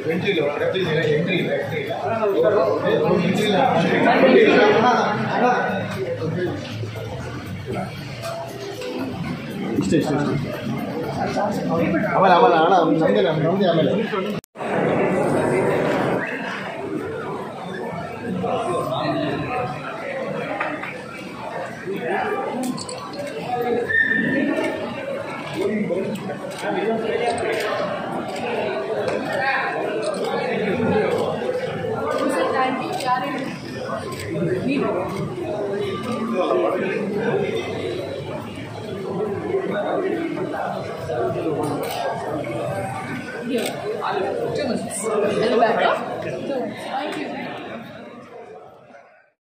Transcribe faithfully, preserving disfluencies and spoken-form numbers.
Entry level, entry level, entry ಇಷ್ಟೇ ಇಷ್ಟೇ ಆಮೇಲೆ ಆಮೇಲೆ ಹಣ ನಮ್ಮದೇ ನಮ್ಮದೇ ಆಮೇಲೆ Here, two minutes. And the back up. Thank you.